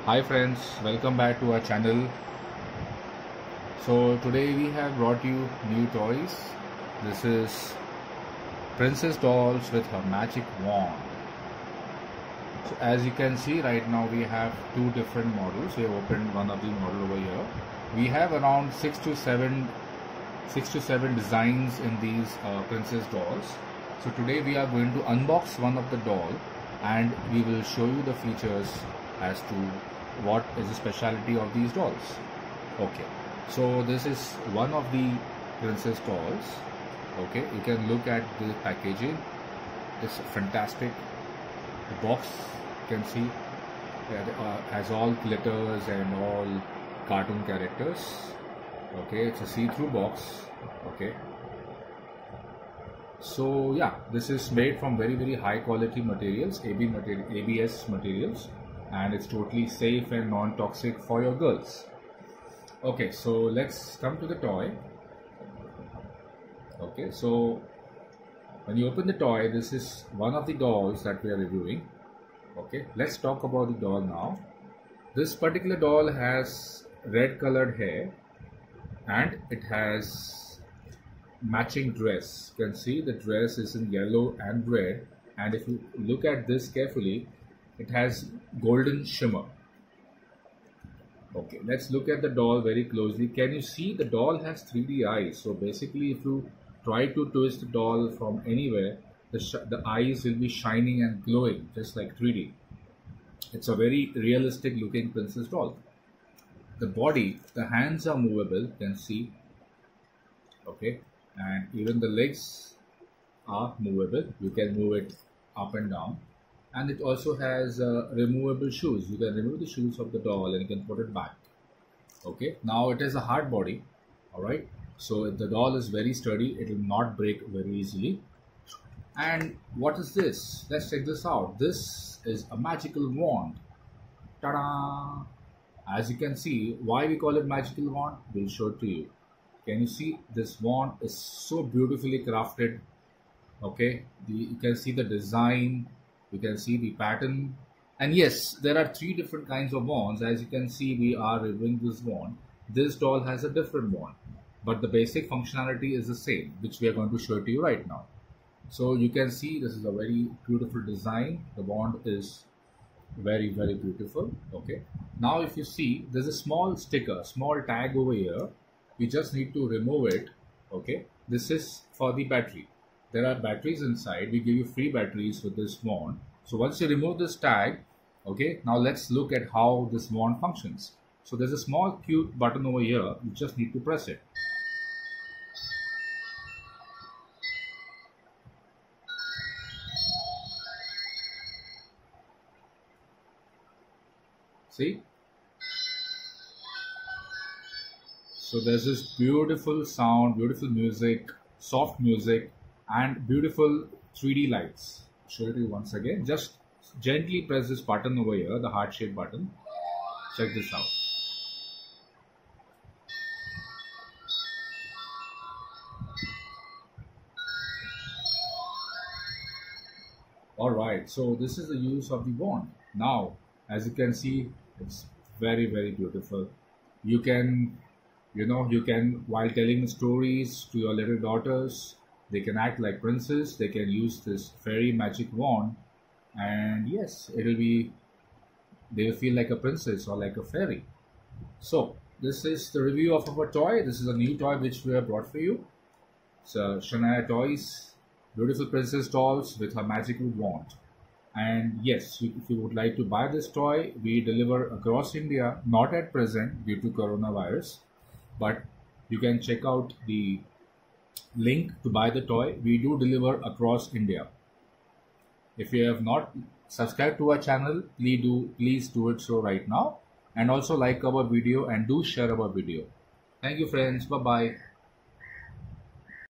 Hi friends, welcome back to our channel. So today we have brought you new toys. This is Princess Dolls with her magic wand. So as you can see right now we have two different models. We have opened one of the model over here. We have around six to seven designs in these Princess Dolls. So today we are going to unbox one of the doll and we will show you the features as to what is the speciality of these dolls. Okay, so this is one of the Princess Dolls. Okay, you can look at the packaging. It's fantastic. The box you can see has all glitters and all cartoon characters. Okay, it's a see-through box. Okay, so yeah, this is made from very high quality materials, ABS materials, and it's totally safe and non-toxic for your girls. Okay, so let's come to the toy. Okay, so when you open the toy, this is one of the dolls that we are reviewing. Okay, let's talk about the doll now. This particular doll has red colored hair and it has matching dress. You can see the dress is in yellow and red, and if you look at this carefully, it has golden shimmer. Okay, let's look at the doll very closely. Can you see the doll has 3D eyes? So basically if you try to twist the doll from anywhere, the eyes will be shining and glowing just like 3D. It's a very realistic looking princess doll. The body, the hands are movable, you can see. Okay, and even the legs are movable. You can move it up and down. And it also has removable shoes. You can remove the shoes of the doll and you can put it back. Okay, now it is a hard body. Alright, so the doll is very sturdy. It will not break very easily. And what is this? Let's check this out. This is a magical wand. Ta-da! As you can see, why we call it magical wand, we'll show it to you. Can you see this wand is so beautifully crafted? Okay, you can see the design. You can see the pattern, and yes, there are three different kinds of wands. As you can see, we are reviewing this wand. This doll has a different wand, but the basic functionality is the same, which we are going to show to you right now. So you can see this is a very beautiful design. The wand is very beautiful. Okay, now if you see, there's a small sticker, small tag over here. We just need to remove it. Okay, this is for the battery. There are batteries inside. We give you free batteries with this wand. So once you remove this tag, okay, now let's look at how this wand functions. So there's a small cute button over here. You just need to press it. See? So there's this beautiful sound, beautiful music, soft music, and beautiful 3D lights. I'll show it to you once again. Just gently press this button over here, the heart-shaped button. Check this out. Alright, so this is the use of the wand. Now, as you can see, it's very beautiful. You can, while telling stories to your little daughters, they can act like princes. They can use this fairy magic wand, and yes, they will feel like a princess or like a fairy. So this is the review of our toy. This is a new toy which we have brought for you. It's Shania Toys, beautiful princess dolls with her magical wand. And yes, if you would like to buy this toy, we deliver across India, not at present due to coronavirus, but you can check out the link to buy the toy. We do deliver across India. If you have not subscribed to our channel, please do it so right now, and also like our video and do share our video. Thank you friends. Bye bye.